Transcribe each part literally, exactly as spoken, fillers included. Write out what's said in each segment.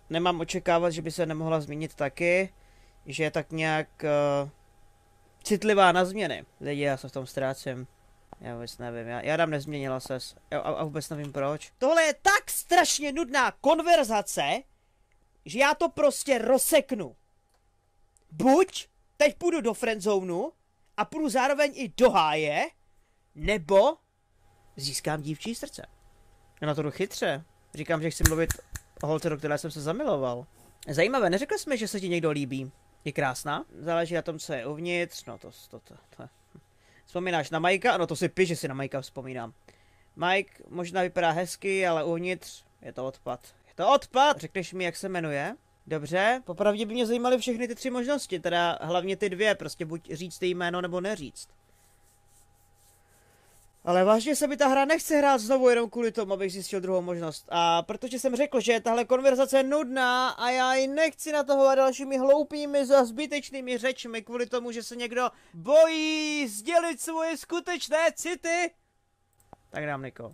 nemám očekávat, že by se nemohla změnit taky, že je tak nějak uh, citlivá na změny. Lidi, já se v tom ztrácím. Já vůbec nevím, já, já dám nezměnila ses a, a vůbec nevím proč. Tohle je tak strašně nudná konverzace, že já to prostě rozseknu. Buď teď půjdu do friendzonu a půjdu zároveň i do háje, nebo získám dívčí srdce. Já na to jdu chytře. Říkám, že chci mluvit o holce, do které jsem se zamiloval. Zajímavé, neřekl jsi mi, že se ti někdo líbí. Je krásná? Záleží na tom, co je uvnitř, no to, to, to, to. Vzpomínáš na Majka? Ano, to si píš, že si na Majka vzpomínám. Mike možná vypadá hezky, ale uvnitř je to odpad. Je to odpad! Řekneš mi, jak se jmenuje? Dobře, popravdě by mě zajímaly všechny ty tři možnosti, teda hlavně ty dvě, prostě buď říct ty jméno, nebo neříct. Ale vážně se mi ta hra nechce hrát znovu jenom kvůli tomu, abych zjistil druhou možnost. A protože jsem řekl, že je tahle konverzace nudná a já ji nechci natahovat dalšími hloupými a zbytečnými řečmi kvůli tomu, že se někdo bojí sdělit svoje skutečné city, tak dám Niko.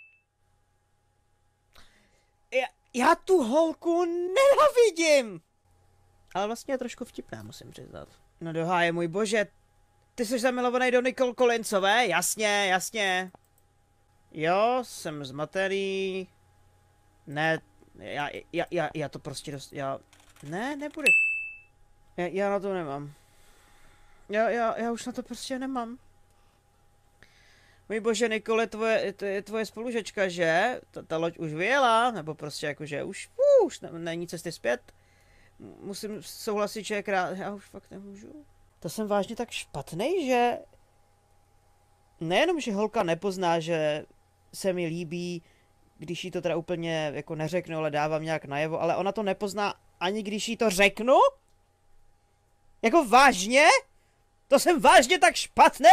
Já, já tu holku nenávidím! Ale vlastně je trošku vtipná, musím přiznat. No doháje, můj bože. Ty jsi zamilovaný do Nicole Collinsové? Jasně, jasně. Jo, jsem zmatený. Ne, já, já, já, já to prostě dost, já, ne, nebude. Já, já na to nemám. Já, já, já už na to prostě nemám. Můj bože, Nicole, tvoje, to je tvoje spolužečka, že? Ta, ta loď už vyjela, nebo prostě jakože už, uh, už ne, není cesty zpět. Musím souhlasit, že je krát, já už fakt nemůžu. To jsem vážně tak špatný, že nejenom, že holka nepozná, že se mi líbí, když jí to teda úplně jako neřeknu, ale dávám nějak najevo, ale ona to nepozná ani když jí to řeknu? Jako vážně? To jsem vážně tak špatný?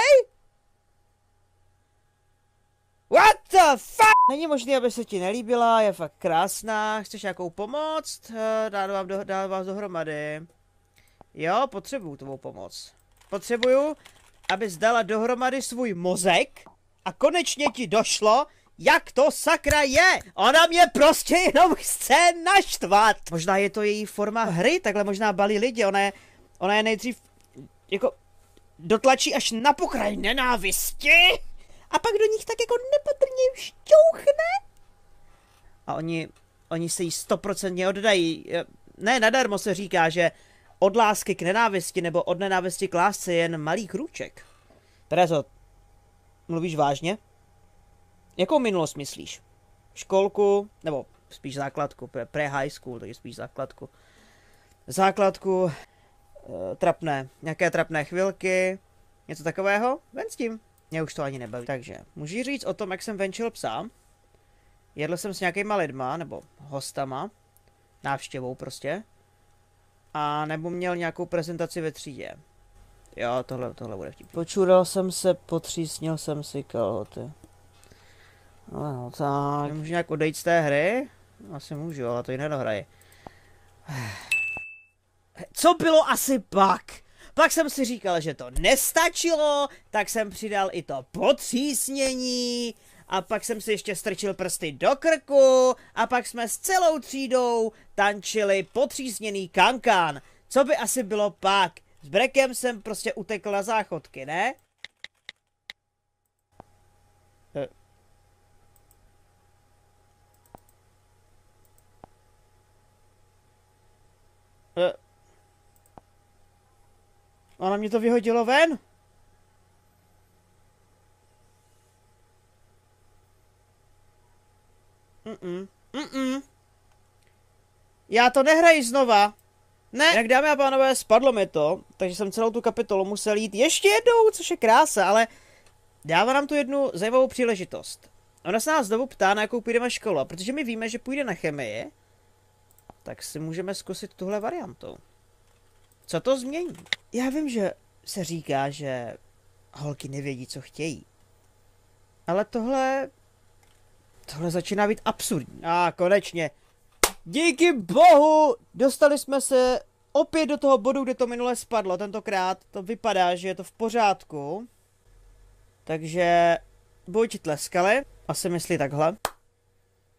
What the fuck? Není možné, aby se ti nelíbila, je fakt krásná, chceš nějakou pomoct? Dám vám do, dám vás dohromady. Jo, potřebuju tvou pomoc. Potřebuju, abys dala dohromady svůj mozek a konečně ti došlo, jak to sakra je. Ona mě prostě jenom chce naštvat. Možná je to její forma hry, takhle možná balí lidi. Ona je, ona je nejdřív jako dotlačí až na pokraj nenávisti a pak do nich tak jako nepatrně šťouchne. A oni, oni se jí stoprocentně oddají. Ne, nadarmo se říká, že od lásky k nenávisti nebo od nenávisti k lásce je jen malý krůček. Terezo, mluvíš vážně? Jakou minulost myslíš? Školku, nebo spíš základku, pre-high school, takže spíš základku. Základku, e, trapné, nějaké trapné chvilky, něco takového? Ven s tím. Mě už to ani nebaví. Takže, můžeš říct o tom, jak jsem venčil psa? Jedl jsem s nějakýma lidma, nebo hostama, návštěvou prostě. A nebo měl nějakou prezentaci ve třídě. Jo, tohle, tohle bude vtipný. Počural jsem se, potřísnil jsem si kalhoty. No, no tak. Můžu nějak odejít z té hry? Asi můžu, ale to ji nedohraji. Co bylo asi pak? Pak jsem si říkal, že to nestačilo, tak jsem přidal i to potřísnění. A pak jsem si ještě strčil prsty do krku a pak jsme s celou třídou tančili potřísněný kankán. Co by asi bylo pak? S brekem jsem prostě utekl na záchodky, ne? E. E. Ona mě to vyhodilo ven? Mm-mm. Mm-mm. Já to nehraji znova. Ne. Jak dámy a pánové, spadlo mi to, takže jsem celou tu kapitolu musel jít ještě jednou, což je krása, ale dává nám tu jednu zajímavou příležitost. Ona se nás znovu ptá, na jakou půjdeme školu, a protože my víme, že půjde na chemii, tak si můžeme zkusit tuhle variantu. Co to změní? Já vím, že se říká, že holky nevědí, co chtějí. Ale tohle... Tohle začíná být absurdní. A ah, konečně. Díky bohu dostali jsme se opět do toho bodu, kde to minule spadlo. Tentokrát to vypadá, že je to v pořádku. Takže buď tleskali, asi myslí takhle.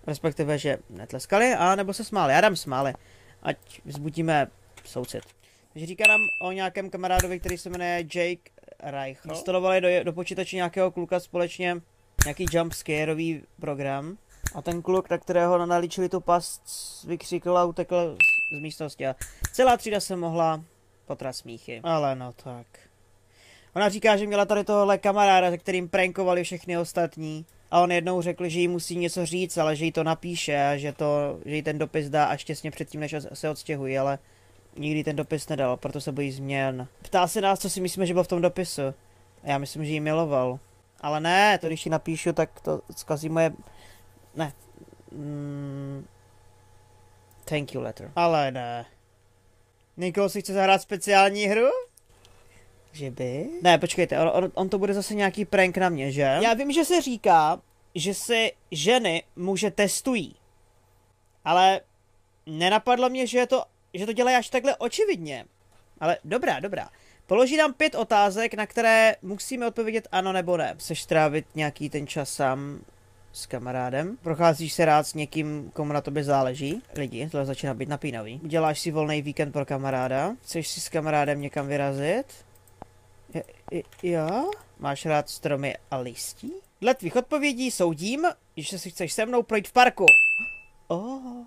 Respektive, že netleskali, a nebo se smáli. Já dám smáli, ať vzbudíme soucit. Takže říká nám o nějakém kamarádovi, který se jmenuje Jake Reich. Instalovali do, do počítače nějakého kluka společně nějaký jumpscareový program. A ten kluk, na kterého nalíčili tu past, vykřikl a utekl z místnosti. A celá třída se mohla potrat smíchy. Ale no tak. Ona říká, že měla tady tohohle kamaráda, se kterým prankovali všechny ostatní. A on jednou řekl, že jí musí něco říct, ale že jí to napíše a že, to, že jí ten dopis dá až těsně předtím, než se odstěhují, ale nikdy ten dopis nedal, proto se bojí změn. Ptá se nás, co si myslíme, že bylo v tom dopisu. A já myslím, že jí miloval. Ale ne, to když ji napíšu, tak to zkazí moje... Ne. Mm... Thank you letter. Ale ne. Nikol si chce zahrát speciální hru? Že by? Ne, počkejte, on, on, on to bude zase nějaký prank na mě, že? Já vím, že se říká, že si ženy muže testují. Ale nenapadlo mě, že, je to, že to dělají až takhle očividně. Ale dobrá, dobrá. Položí nám pět otázek, na které musíme odpovědět ano nebo ne. Chceš strávit nějaký ten čas sám s kamarádem? Procházíš se rád s někým, komu na tobě záleží? Lidi, tohle začíná být napínavý. Děláš si volný víkend pro kamaráda? Chceš si s kamarádem někam vyrazit? Je, je, jo? Máš rád stromy a listí? Dle tvých odpovědí soudím, že si chceš se mnou projít v parku. Oh.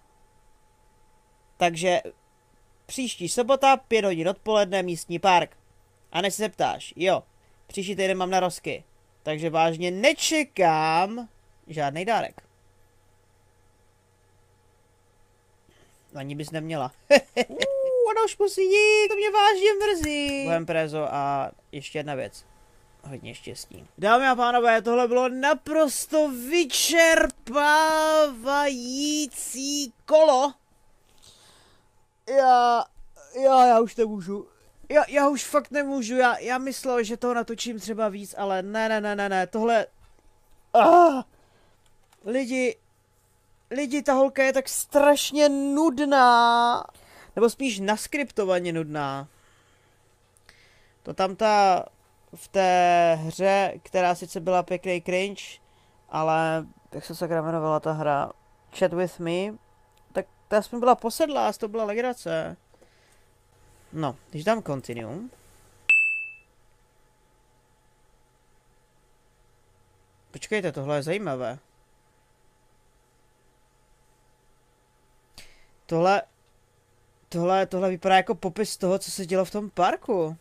Takže příští sobota, pět hodin odpoledne, místní park. A než se zeptáš, jo, příští týden mám narozky, takže vážně nečekám žádný dárek. Ani bys neměla. Uuu, ona už musí jít, to mě vážně mrzí. Bohem Prezo a ještě jedna věc. Hodně štěstí. Dámy a pánové, tohle bylo naprosto vyčerpávající kolo. Já, já, já už nemůžu. Já, já už fakt nemůžu, já, já myslel, že toho natočím třeba víc, ale ne, ne, ne, ne, ne, tohle... Ah, lidi, lidi, ta holka je tak strašně nudná. Nebo spíš naskriptovaně nudná. To tam ta v té hře, která sice byla pěkný cringe, ale jak se sakra jmenovala ta hra? Chat with me? Tak ta aspoň byla posedlá, to byla legrace. No, když dám continue. Počkejte, tohle je zajímavé. Tohle... Tohle, tohle vypadá jako popis toho, co se dělo v tom parku.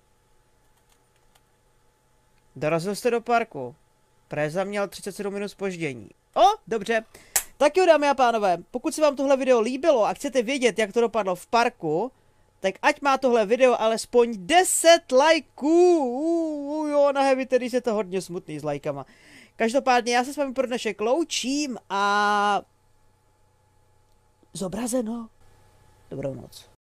Dorazil jste do parku. Preza měl třicet sedm minut zpoždění. O, dobře. Tak jo, dámy a pánové, pokud se vám tohle video líbilo a chcete vědět, jak to dopadlo v parku, tak ať má tohle video alespoň deset lajků. Jo, na Heavy tedy se to hodně smutný s lajkama. Každopádně já se s vámi pro dnešek loučím a... Zobrazeno. Dobrou noc.